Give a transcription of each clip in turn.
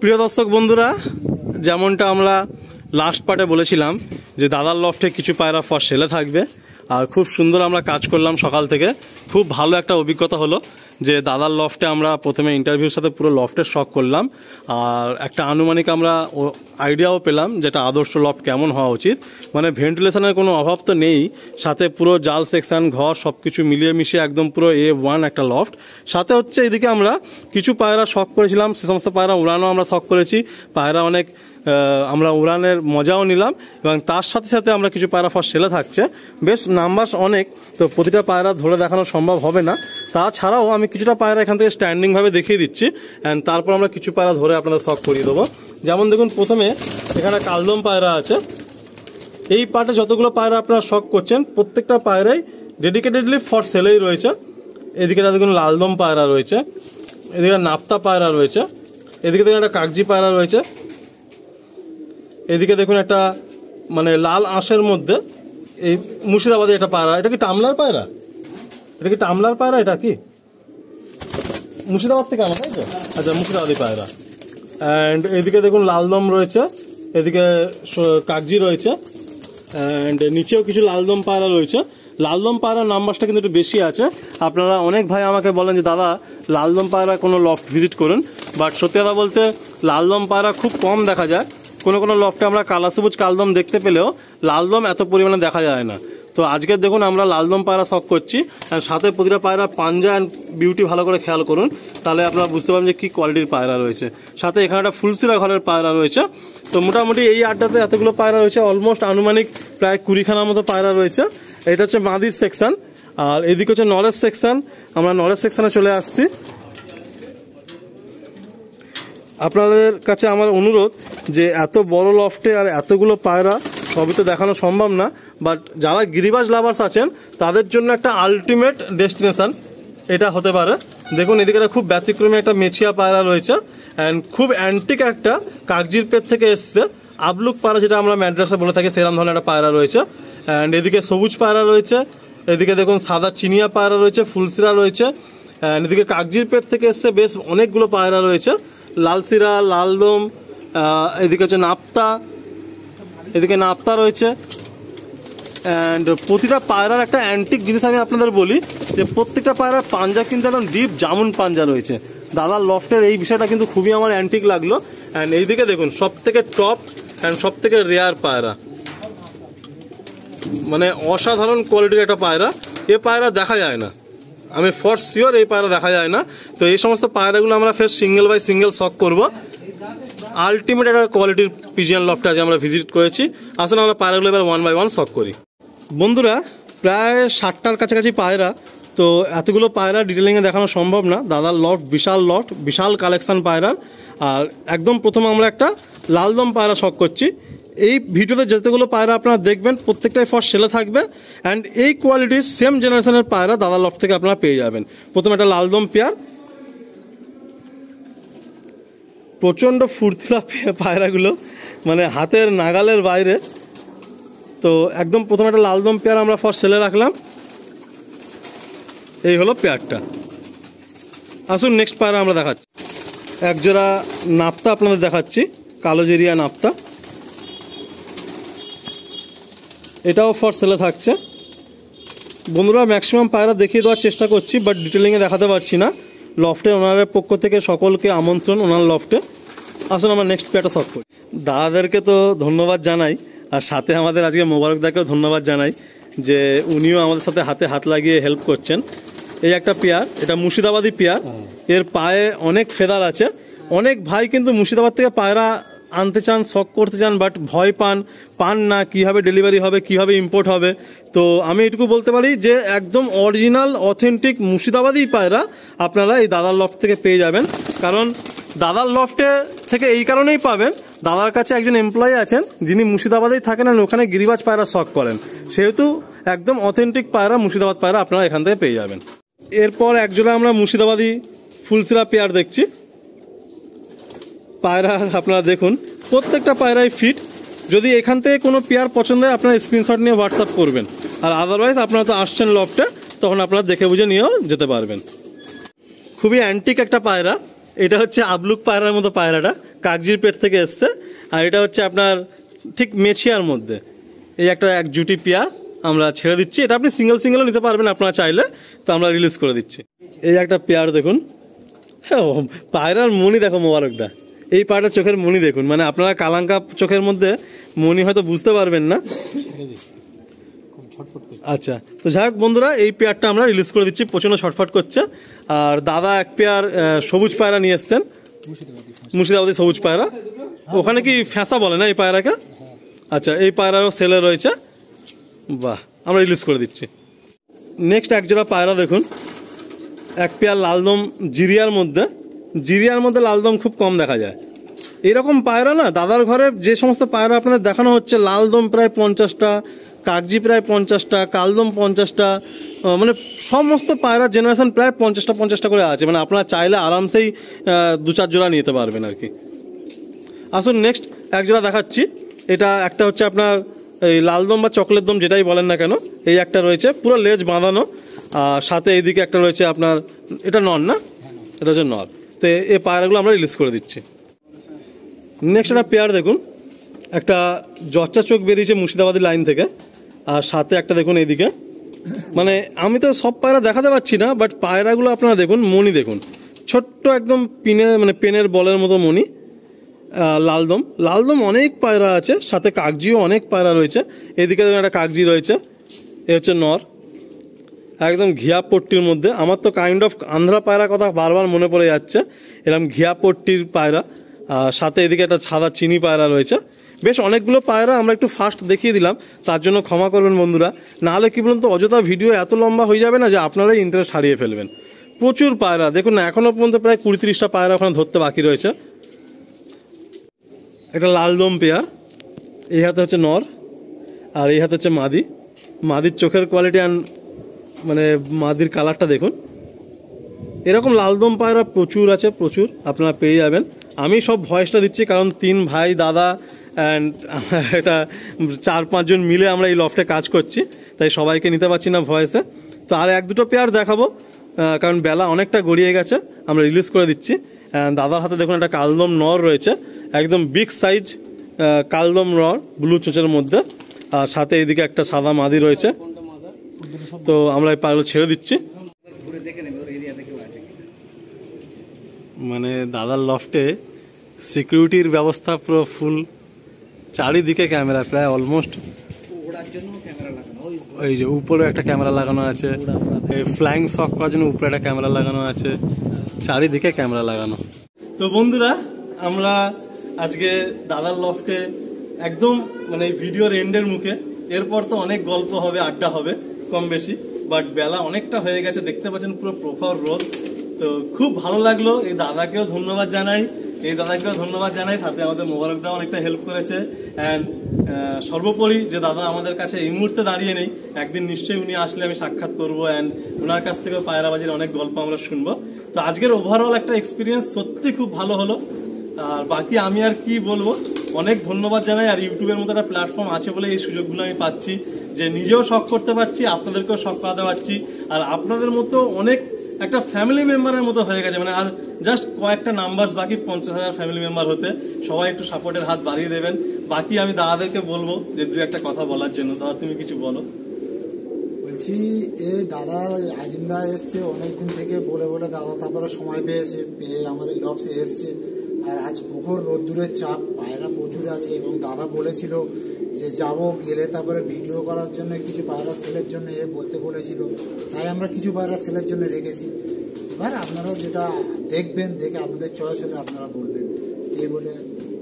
প্রিয় দর্শক বন্ধুরা, যেমনটা আমরা লাস্ট পার্টে বলেছিলাম যে দাদার লফটে কিছু পায়রা ফর সেলে থাকবে, আর খুব সুন্দর আমরা কাজ করলাম সকাল থেকে। খুব ভালো একটা অভিজ্ঞতা হলো যে দাদার লফটে আমরা প্রথমে ইন্টারভিউর সাথে পুরো লফটের শখ করলাম, আর একটা আনুমানিক আমরা আইডিয়াও পেলাম যেটা আদর্শ লফট কেমন হওয়া উচিত। মানে ভেন্টিলেশনের কোনো অভাব তো নেই, সাথে পুরো জাল সেকশন ঘর সব কিছু মিলিয়ে মিশিয়ে একদম পুরো A1 একটা লফট। সাথে হচ্ছে এদিকে আমরা কিছু পায়রা শখ করেছিলাম, সে সমস্ত পায়রা উড়ানো আমরা শখ করেছি। পায়রা অনেক আমরা উড়ানের মজাও নিলাম, এবং তার সাথে সাথে আমরা কিছু পায়রা ফর সেলে থাকছে। বেশ নাম্বার অনেক, তো প্রতিটা পায়রা ধরে দেখানো সম্ভব হবে না। তাছাড়াও আমি কিছুটা পায়রা এখান থেকে স্ট্যান্ডিংভাবে দেখিয়ে দিচ্ছি, অ্যান্ড তারপর আমরা কিছু পায়রা ধরে আপনাদের শখ করিয়ে দেবো। যেমন দেখুন, প্রথমে এখানে কালদম পায়রা আছে। এই পার্টে যতগুলো পায়রা আপনারা শখ করছেন প্রত্যেকটা পায়রাই ডেডিকেটেডলি ফর সেলেই রয়েছে। এদিকে দেখুন লালদম পায়রা রয়েছে, এদিকে নাপ্তা পায়রা রয়েছে, এদিকে দেখুন একটা কাগজি পায়রা রয়েছে, এদিকে দেখুন একটা মানে লাল আঁশের মধ্যে এই মুর্শিদাবাদে একটা পায়রা। এটা কি টামলার পায়রা? এটা কি টামলার পায়রা? এটা কি মুর্শিদাবাদ থেকে আনা, তাই তো? আচ্ছা, মুর্শিদাবাদী পায়রা। অ্যান্ড এদিকে দেখুন লালদম রয়েছে, এদিকে কাগজি রয়েছে, অ্যান্ড নিচেও কিছু লালদম পায়রা রয়েছে। লালদম পায়রার নাম্বারটা কিন্তু একটু বেশি আছে। আপনারা অনেক ভাই আমাকে বলেন যে দাদা লালদম পায়রা কোনো লফট ভিজিট করুন, বাট সত্যি কথা বলতে লালদম পায়রা খুব কম দেখা যায়। কোনো কোনো লফটে আমরা কালা সবুজ কালদম দেখতে পেলেও লালদম এত পরিমাণে দেখা যায় না। তো আজকে দেখুন আমরা লালদম পায়রা শখ করছি, আর সাথে প্রতিটা পায়রা পাঞ্জা অ্যান্ড বিউটি ভালো করে খেয়াল করুন, তাহলে আপনারা বুঝতে পারবেন যে কী কোয়ালিটির পায়রা রয়েছে। সাথে এখানে একটা ফুলসিরা ঘরের পায়রা রয়েছে। তো মোটামুটি এই আড্ডাতে এতগুলো পায়রা রয়েছে, অলমোস্ট আনুমানিক প্রায় 20খানার মতো পায়রা রয়েছে। এটা হচ্ছে মাদির সেকশন, আর এদিকে হচ্ছে নলেজ সেকশন। আমরা নলেজ সেকশনে চলে আসছি। আপনাদের কাছে আমার অনুরোধ যে এত বড় লফটে আর এতগুলো পায়রা সবই তো দেখানো সম্ভব না, বাট যারা গিরিবাজ লাভার্স আছেন তাদের জন্য একটা আলটিমেট ডেস্টিনেশন এটা হতে পারে। দেখুন এদিকে খুব ব্যতিক্রমী একটা মেছিয়া পায়রা রয়েছে, অ্যান্ড খুব অ্যান্টিক একটা কাগজির পেট থেকে এসছে আবলুক পায়রা, যেটা আমরা ম্যাড্রাসে বলে থাকি, সেরকম ধরনের একটা পায়রা রয়েছে। অ্যান্ড এদিকে সবুজ পায়রা রয়েছে, এদিকে দেখুন সাদা চিনিয়া পায়রা রয়েছে, ফুলসিরা রয়েছে, অ্যান্ড এদিকে কাগজির পেট থেকে এসছে বেশ অনেকগুলো পায়রা রয়েছে, লালসিরা, লালদম, এদিকে হচ্ছে নাপ্তা, এদিকে নাপ্তা রয়েছে। অ্যান্ড প্রতিটা পায়রার একটা অ্যান্টিক জিনিস আমি আপনাদের বলি যে প্রত্যেকটা পায়রার পাঞ্জা কিন্তু একদম ডিপ জামুন পাঞ্জা রয়েছে। দাদার লফটের এই বিষয়টা কিন্তু খুবই আমার অ্যান্টিক লাগলো। অ্যান্ড এইদিকে দেখুন সব থেকে টপ অ্যান্ড সব থেকে রেয়ার পায়রা, মানে অসাধারণ কোয়ালিটির একটা পায়রা। এ পায়রা দেখা যায় না, আমি ফর শিওর এই পায়রা দেখা যায় না। তো এই সমস্ত পায়রাগুলো আমরা ফের সিঙ্গেল বাই সিঙ্গেল শখ করবো। আলটিমেট একটা কোয়ালিটির পিজিয়ান লফটে আজ আমরা ভিজিট করেছি। আসলে আমরা পায়রাগুলো এবার 1 বাই 1 শখ করি। বন্ধুরা প্রায় 60টার কাছাকাছি পায়রা, তো এতগুলো পায়রা ডিটেলিংয়ে দেখানো সম্ভব না। দাদার লফট বিশাল লফট, বিশাল কালেকশন পায়রার। আর একদম প্রথমে আমরা একটা লালদম পায়রা শখ করছি। এই ভিডিওতে যতগুলো পায়রা আপনারা দেখবেন প্রত্যেকটাই ফর সেলে থাকবে, অ্যান্ড এই কোয়ালিটির সেম জেনারেশনের পায়রা দাদার লফট থেকে আপনারা পেয়ে যাবেন। প্রথমে একটা লালদম পেয়ার, প্রচণ্ড ফুর্তিলা পায়রাগুলো, মানে হাতের নাগালের বাইরে। তো একদম প্রথমে একটা লালদম পেয়ার আমরা ফর সেলে রাখলাম। এই হলো পেয়ারটা। আসুন নেক্সট পায়রা আমরা দেখাচ্ছি। একজোড়া নাপ্তা আপনাদের দেখাচ্ছি, কালো জেরিয়া নাপ্তা। এটাও ফর সেলে থাকছে। বন্ধুরা ম্যাক্সিমাম পায়রা দেখিয়ে দেওয়ার চেষ্টা করছি, বাট ডিটেলিংয়ে দেখাতে পারছি না। লফটে ওনারের পক্ষ থেকে সকলকে আমন্ত্রণ ওনার লফটে। আসুন আমরা নেক্সট পেয়ারটা শখ করি। দাদাদেরকে তো ধন্যবাদ জানাই, আর সাথে আমাদের আজকে মোবারকদাকেও ধন্যবাদ জানাই যে উনিও আমাদের সাথে হাতে হাত লাগিয়ে হেল্প করছেন। এই একটা পেয়ার, এটা মুর্শিদাবাদী পেয়ার। এর পায়ে অনেক ফেদার আছে। অনেক ভাই কিন্তু মুর্শিদাবাদ থেকে পায়রা আনতে চান, শখ করতে চান, বাট ভয় পান না কীভাবে ডেলিভারি হবে, কীভাবে ইম্পোর্ট হবে। তো আমি এটুকু বলতে পারি যে একদম অরিজিনাল অথেন্টিক মুর্শিদাবাদী পায়রা আপনারা এই দাদার লফট থেকে পেয়ে যাবেন। কারণ দাদার লফটে থেকে এই কারণেই পাবেন, দাদার কাছে একজন এমপ্লয়ি আছেন যিনি মুর্শিদাবাদেই থাকেন, আর ওখানে গিরিবাজ পায়রা শখ করেন, সেহেতু একদম অথেন্টিক পায়রা, মুর্শিদাবাদ পায়রা আপনারা এখান থেকে পেয়ে যাবেন। এরপর একজোড়া আমরা মুর্শিদাবাদী ফুলসিরা পেয়ার দেখছি। পায়রা আপনারা দেখুন প্রত্যেকটা পায়রাই ফিট। যদি এখান থেকে কোনো পেয়ার পছন্দ হয় আপনারা স্ক্রিনশট নিয়ে হোয়াটসঅ্যাপ করবেন, আর আদারওয়াইজ আপনারা তো আসছেন লফটে, তখন আপনারা দেখে বুঝে নিয়েও যেতে পারবেন। খুবই অ্যান্টিক একটা পায়রা, এটা হচ্ছে আবলুক পায়রার মতো পায়রাটা, কাগজির পেট থেকে এসছে। আর এটা হচ্ছে আপনার ঠিক মেছিয়ার মধ্যে এই একটা এক জুটি পেয়ার আমরা ছেড়ে দিচ্ছি। এটা আপনি সিঙ্গেল সিঙ্গেলও নিতে পারবেন আপনারা চাইলে, তো আমরা রিলিজ করে দিচ্ছি। এই একটা পেয়ার দেখুন, হ্যাঁ পায়রার মনি দেখো মোবারকদা, এই পায়রার চোখের মনি দেখুন, মানে আপনারা কালাঙ্কা চোখের মধ্যে মনি হয়তো বুঝতে পারবেন না। আচ্ছা, তো যাই হোক বন্ধুরা, এই পেয়ারটা আমরা রিলিজ করে দিচ্ছি, প্রচণ্ড ছটফট করছে। আর দাদা এক পেয়ার সবুজ পায়রা নিয়ে এসছেন, মুর্শিদাবাদী সবুজ পায়রা। ওখানে কি ফ্যাঁসা বলে না এই পায়রাকে? আচ্ছা, এই পায়রারও সেলে রয়েছে। বাহ, আমরা রিলিজ করে দিচ্ছি। নেক্সট এক জোড়া পায়রা দেখুন, এক পেয়ার লালদম জিরিয়ার মধ্যে লালদম খুব কম দেখা যায়। এইরকম পায়রা না দাদার ঘরে যে সমস্ত পায়রা আপনাদের দেখানো হচ্ছে, লালদম প্রায় 50টা, কাগজি প্রায় 50টা, কালদম 50টা, মানে সমস্ত পায়রা জেনারেশন প্রায় 50টা করে আছে। মানে আপনারা চাইলে আরামসেই 2-4 জোড়া নিতে পারবেন আর কি। আসুন নেক্সট এক জোড়া দেখাচ্ছি। এটা একটা হচ্ছে আপনার এই লালদম বা চকলেট দম যেটাই বলেন না কেন, এই একটা রয়েছে পুরো লেজ বাঁধানো, আর সাথে এইদিকে একটা রয়েছে আপনার, এটা নর না, এটা হচ্ছে নর। তো এই পায়রাগুলো আমরা রিলিজ করে দিচ্ছি। নেক্সট একটা পেয়ার দেখুন, একটা জচ্চা চোখ বেরিয়েছে মুর্শিদাবাদী লাইন থেকে, আর সাথে একটা দেখুন এইদিকে, মানে আমি তো সব পায়রা দেখাতে পারছি না, বাট পায়রাগুলো আপনারা দেখুন, মণি দেখুন, ছোট্ট একদম মানে পেনের বলের মতো মণি। লালদম অনেক পায়রা আছে, সাথে কাগজিও অনেক পায়রা রয়েছে। এদিকে দেখুন একটা কাগজি রয়েছে, এ হচ্ছে নর, একদম ঘিয়া পট্টির মধ্যে। আমার তো কাইন্ড অফ আন্ধ্রা পায়রা কথা বারবার মনে পড়ে যাচ্ছে, এরকম ঘিয়া পট্টির পায়রা। আর সাথে এদিকে একটা সাদা চিনি পায়রা রয়েছে। বেশ অনেকগুলো পায়রা আমরা একটু ফাস্ট দেখিয়ে দিলাম, তার জন্য ক্ষমা করবেন বন্ধুরা। নাহলে কি বলুন তো, অযথা ভিডিও এত লম্বা হয়ে যাবে না যে আপনারাই ইন্টারেস্ট হারিয়ে ফেলবেন। প্রচুর পায়রা দেখুন না, এখনও পর্যন্ত প্রায় 20-30টা পায়রা ওখানে ধরতে বাকি রয়েছে। একটা লালদম পেয়ার, এই হাতে হচ্ছে নর আর এই হাতে হচ্ছে মাদি। মাদির চোখের কোয়ালিটি অ্যান্ড মানে মাদির কালারটা দেখুন। এরকম লালদম পায়রা প্রচুর আছে, প্রচুর আপনারা পেয়ে যাবেন। আমি সব ভয়েসটা দিচ্ছি কারণ 3 ভাই দাদা অ্যান্ড এটা 4-5 জন মিলে আমরা এই লফটে কাজ করছি, তাই সবাইকে নিতে পারছি না ভয়েসে। তো আর 1-2টো পেয়ার দেখাবো, কারণ বেলা অনেকটা গড়িয়ে গেছে, আমরা রিলিজ করে দিচ্ছি। দাদার হাতে দেখুন একটা কালদম নর রয়েছে, একদম বিগ সাইজ কালদম নর, ব্লু চোচের মধ্যে, আর সাথে এদিকে একটা সাদা মাদি রয়েছে। তো আমরা এই পায়রাগুলো ছেড়ে দিচ্ছি। মানে দাদার লফটে সিকিউরিটির ব্যবস্থা পুরো ফুল, চারিদিকে ক্যামেরা, প্রায় অলমোস্ট ওই যে উপরে একটা ক্যামেরা লাগানো আছে, এই ফ্লাইং শক করার জন্য উপরে একটা ক্যামেরা লাগানো আছে, চারিদিকে ক্যামেরা লাগানো। তো বন্ধুরা, আমরা আজকে দাদার লফটে একদম মানে ভিডিওর এন্ডের মুখে, এরপর তো অনেক গল্প হবে, আড্ডা হবে কম বেশি, বাট বেলা অনেকটা হয়ে গেছে, দেখতে পাচ্ছেন পুরো প্রখর রোদ। তো খুব ভালো লাগলো, এই দাদাকেও ধন্যবাদ জানাই, সাথে আমাদের মোবারকদা অনেকটা হেল্প করেছে। অ্যান্ড সর্বোপরি যে দাদা আমাদের কাছে এই মুহূর্তে দাঁড়িয়ে নেই, একদিন নিশ্চয়ই উনি আসলে আমি সাক্ষাৎ করবো, অ্যান্ড ওনার কাছ থেকেও পায়রাবাজির অনেক গল্প আমরা শুনবো। তো আজকের ওভারঅল একটা এক্সপিরিয়েন্স সত্যি খুব ভালো হলো। আর বাকি আমি আর কি বলবো, অনেক ধন্যবাদ জানাই। আর ইউটিউবের মতো একটা প্ল্যাটফর্ম আছে বলে এই সুযোগগুলো আমি পাচ্ছি, যে নিজেও শখ করতে পারছি, আপনাদেরকেও শখ করাতে পারছি। আর আপনাদের মতো অনেক একটা ফ্যামিলি মেম্বারের মতো হয়ে গেছে, মানে আর জাস্ট কয়েকটা নাম্বারস বাকি 50,000 ফ্যামিলি মেম্বার হতে। সবাই একটু সাপোর্টের হাত বাড়িয়ে দেবেন। বাকি আমি দাদাদেরকে বলবো যে 2-1টা কথা বলার জন্য। দাদা তুমি কিছু বলো। বলছি দাদা আজিমদা এসছে অনেকদিন থেকে বলে দাদা তারপরে সময় পেয়ে আমাদের লফটে এসছে। আর আজ প্রখর রোদ্দুরের চাপ, পায়রা প্রচুর আছে, এবং দাদা বলেছিল যে যাবো, গেলে তারপরে ভিডিও করার জন্য কিছু পায়রা সেলের জন্য বলতে বলেছিল, তাই আমরা কিছু পায়রা সেলের জন্য রেখেছি। এবার আপনারা যেটা দেখবেন, দেখে আপনাদের চয়েস হলে আপনারা বলবেন, এই বলে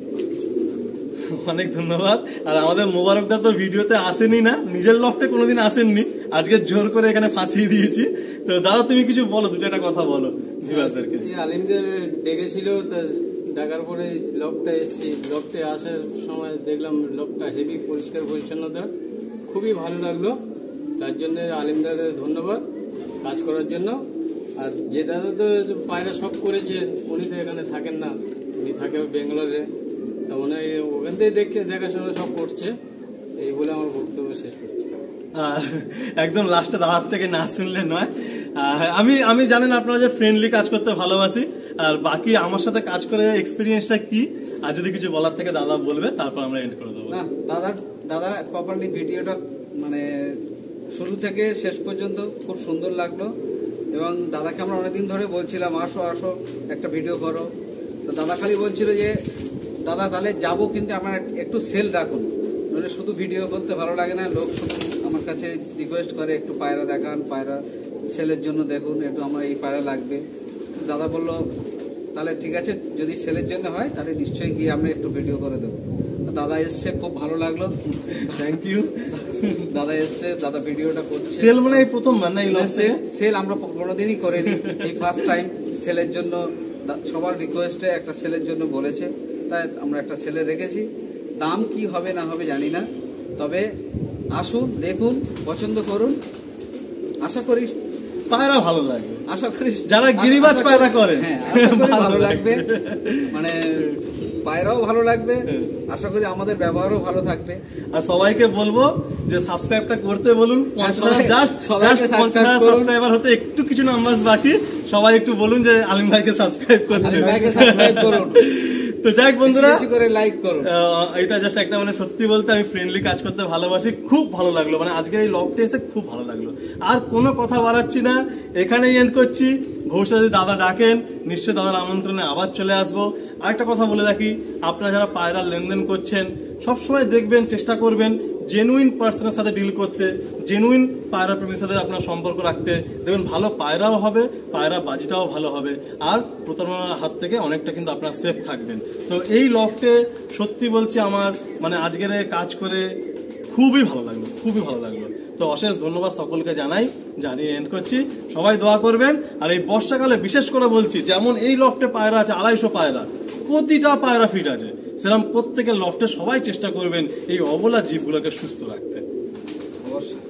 অনেক ধন্যবাদ। আর আমাদের মোবারকদা তো ভিডিওতে আসেনি না, নিজের লফটে কোনোদিন আসেননি, আজকে জোর করে এখানে ফাঁসিয়ে দিয়েছি। তো দাদা তুমি কিছু বলো, 2-1টা কথা বলো ভিউয়ার্সদেরকে। আলিমদের ডেকেছিল, ডাকার পরে লকটা এসেছি। লকটে আসার সময় দেখলাম লকটা হেভি পরিষ্কার পরিচ্ছন্নতা, খুবই ভালো লাগলো। তার জন্য আলিমদাদের ধন্যবাদ কাজ করার জন্য। আর যে দাদা তো পায়রা শখ করেছেন, উনি তো এখানে থাকেন না, উনি থাকে বেঙ্গালোরে। তা মনে হয় ওখান থেকে দেখাশোনা সব করছে, এই বলে আমার বক্তব্য শেষ করছি। একদম লাস্টে দাদার থেকে না শুনলে নয়। আমি জানেন আপনারা যে ফ্রেন্ডলি কাজ করতে ভালোবাসি। আর বাকি আমার সাথে কাজ করে এক্সপিরিয়েন্সটা কি আর যদি কিছু বলার থেকে দাদা বলবে, তারপর আমরা এন্ড করে দেবো। না দাদার প্রপারলি ভিডিওটা মানে শুরু থেকে শেষ পর্যন্ত খুব সুন্দর লাগলো, এবং দাদাকে আমরা অনেকদিন ধরে বলছিলাম আসো আসো একটা ভিডিও করো। তো দাদা খালি বলছিল যে দাদা তাহলে যাবো, কিন্তু আমার একটু সেল রাখুন, মানে শুধু ভিডিও করতে ভালো লাগে না, লোক শুধু আমার কাছে রিকোয়েস্ট করে একটু পায়রা দেখান, পায়রা সেলের জন্য দেখুন, একটু আমার এই পায়রা লাগবে। দাদা বললো তাহলে ঠিক আছে, যদি সেলের জন্য হয় তাহলে নিশ্চয়ই গিয়ে আমরা একটু ভিডিও করে দেবো। দাদা এসছে, খুব ভালো লাগলো, থ্যাংক ইউ। দাদা এসছে, দাদা ভিডিওটা করছে। সেল মানে এই প্রথমবার না এই লফটে? সেল আমরা কোনোদিনই করিনি, এই ফার্স্ট টাইম সেলের জন্য সবার রিকোয়েস্টে একটা সেলের জন্য বলেছে, তাই আমরা একটা সেলে রেখেছি। দাম কি হবে না হবে জানি না, তবে আসুন দেখুন, পছন্দ করুন, আশা করি পায়রা ভালো লাগে, আশা করি যারা গিরিবাজ পায়রা করে, হ্যাঁ আশা করি ভালো লাগবে, মানে পায়রাও ভালো লাগবে, আশা করি আমাদের ব্যবহারও ভালো থাকবে। আর সবাইকে বলবো যে সাবস্ক্রাইবটা করতে বলুন, জাস্ট সাবস্ক্রাইব সাবস্ক্রাইবার হতে একটু কিছু নাম্বার বাকি, সবাই একটু বলুন যে আলিম ভাইকে সাবস্ক্রাইব করতে। আলিম ভাইকে সাবস্ক্রাইব করুন। তো যাই বন্ধুরা, বেশি করে লাইক করুন। এটা জাস্ট একটা মানে সত্যি বলতে আমি ফ্রেন্ডলি কাজ করতে ভালোবাসি, খুব ভালো লাগলো, মানে আজকে এই লফটে এসে খুব ভালো লাগলো। আর কোনো কথা বাড়াচ্ছি না, এখানেই এন্ড করছি। ভবিষ্যতে যদি দাদা ডাকেন নিশ্চয়ই দাদার আমন্ত্রণে আবার চলে আসবো। আরেকটা কথা বলে রাখি, আপনারা যারা পায়রার লেনদেন করছেন সবসময় দেখবেন, চেষ্টা করবেন জেনুইন পার্সনের সাথে ডিল করতে, জেনুইন পায়রা প্রেমীর সাথে আপনার সম্পর্ক রাখতে, দেখবেন ভালো পায়রাও হবে, পায়রা বাজিটাও ভালো হবে, আর প্রতারণার হাত থেকে অনেকটা কিন্তু আপনার সেফ থাকবেন। তো এই লফটে সত্যি বলছি আমার মানে আজকের কাজ করে খুবই ভালো লাগলো, খুবই ভালো লাগলো। তো অশেষ ধন্যবাদ সকলকে জানিয়ে এন্ড করছি। সবাই দোয়া করবেন। আর এই বর্ষাকালে বিশেষ করে বলছি, যেমন এই লফটে পায়রা আছে 250 পায়রা, প্রতিটা পায়রা ফিট আছে, সেরকম প্রত্যেকের লফটে সবাই চেষ্টা করবেন এই অবলা জীবগুলোকে সুস্থ রাখতে। অবশ্যই।